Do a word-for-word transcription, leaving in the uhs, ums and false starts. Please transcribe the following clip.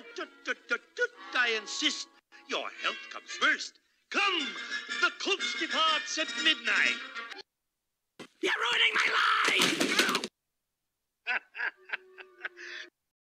Tut, tut, tut, tut, I insist. Your health comes first. Come, the cooks departs at midnight. You're ruining my life!